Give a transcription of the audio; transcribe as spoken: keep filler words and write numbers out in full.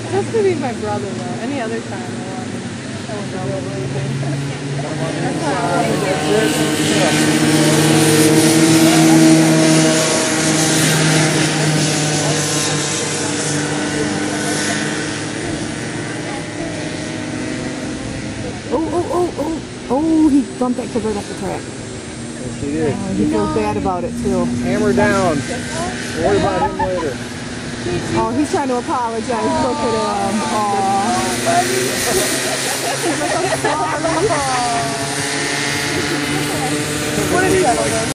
Just to be my brother though. Any other time I wouldn't, I wouldn't know what anything. That's why I Oh, oh, oh, oh, oh, he bumped that kid right off the track. Yes, he did. Oh, he feels bad about it too. Hammer down. Worry about him later. Oh, he's trying to apologize. Look at him. Oh, he's like, I'm sorry. What did he say?